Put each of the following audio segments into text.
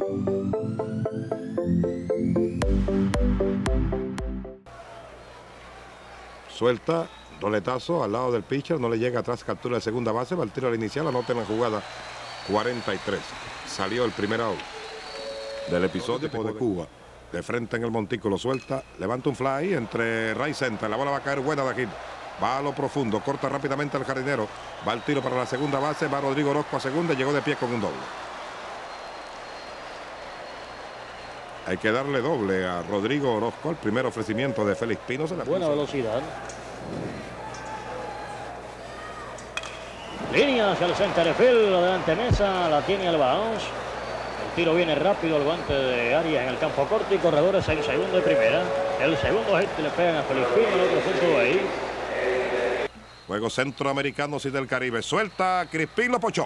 Suelta, roletazo al lado del pitcher, no le llega atrás, captura de segunda base, va el tiro al inicial, anota en la jugada 43. Salió el primer out del episodio de Cuba. De frente en el montículo, suelta, levanta un fly entre right center, la bola va a caer buena de aquí. Va a lo profundo, corta rápidamente al jardinero, va el tiro para la segunda base, va Rodrigo Orozco a segunda y llegó de pie con un doble. Hay que darle doble a Rodrigo Orozco. El primer ofrecimiento de Félix Pino se la buena velocidad. Línea hacia el center field, adelante Mesa, la tiene al bounce. El tiro viene rápido, el guante de Arias en el campo corto y corredores en segunda y primera. El segundo hit le pegan a Félix Pino, el otro punto ahí. Juegos centroamericanos y del Caribe. Suelta, Crispín lo pochó.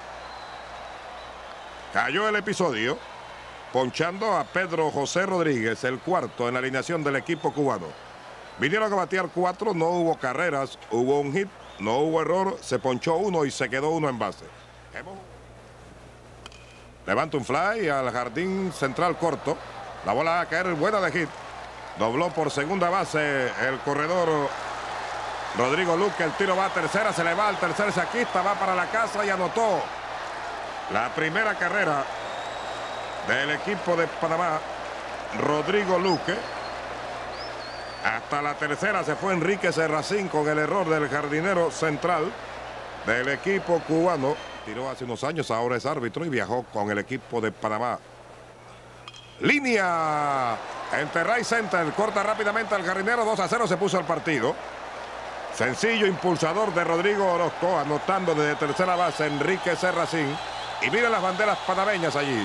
Cayó el episodio, ponchando a Pedro José Rodríguez, el cuarto en la alineación del equipo cubano. Vinieron a batear 4, no hubo carreras, hubo un hit, no hubo error, se ponchó uno y se quedó uno en base. Levanta un fly al jardín central corto. La bola va a caer buena de hit. Dobló por segunda base el corredor Rodrigo Luque. El tiro va a tercera, se le va al tercer saquista, va para la casa y anotó la primera carrera del equipo de Panamá, Rodrigo Luque. Hasta la tercera se fue Enrique Serracín con el error del jardinero central del equipo cubano. Tiró hace unos años, ahora es árbitro y viajó con el equipo de Panamá. Línea entre right center, corta rápidamente al jardinero, 2-0 se puso el partido. Sencillo impulsador de Rodrigo Orozco, anotando desde tercera base Enrique Serracín. Y miren las banderas panameñas allí,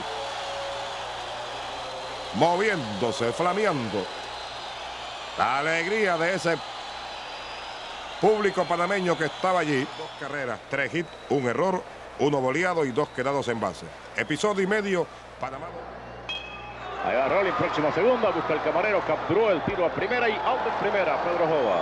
moviéndose, flameando. La alegría de ese público panameño que estaba allí. 2 carreras, 3 hits, 1 error, 1 boleado y 2 quedados en base. Episodio y medio, Panamá. Ahí va Rolling, próxima segunda, busca el camarero, capturó el tiro a primera y out en primera, Pedro Jova.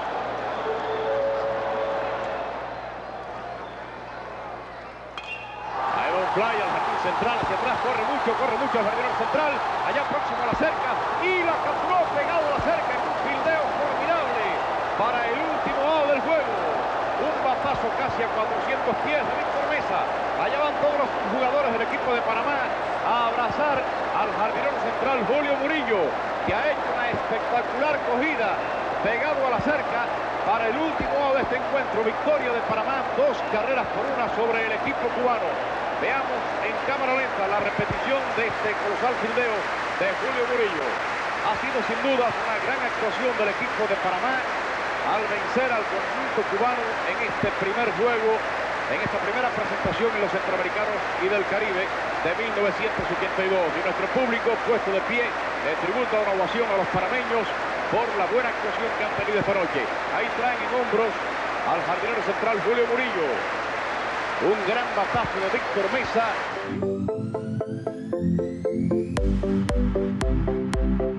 Ahí va un fly al jardín central, hacia atrás, corre mucho al jardín central, allá próximo a la cerca, y la capturó pegado a la cerca en un fildeo formidable para el último out del juego. Un batazo casi a 400 pies de Víctor Mesa. Allá van todos los jugadores del equipo de Panamá a abrazar al jardinero central Julio Murillo, que ha hecho una espectacular cogida pegado a la cerca para el último out de este encuentro. Victoria de Panamá, 2 carreras por 1 sobre el equipo cubano. Veamos en cámara lenta la repetición de este colosal fildeo de Julio Murillo. Ha sido sin duda una gran actuación del equipo de Panamá al vencer al conjunto cubano en este primer juego, en esta primera presentación en los Centroamericanos y del Caribe de 1982. Y nuestro público puesto de pie tributa una ovación a los panameños por la buena actuación que han tenido esta noche. Ahí traen en hombros al jardinero central Julio Murillo. Un gran batazo de Víctor Mesa.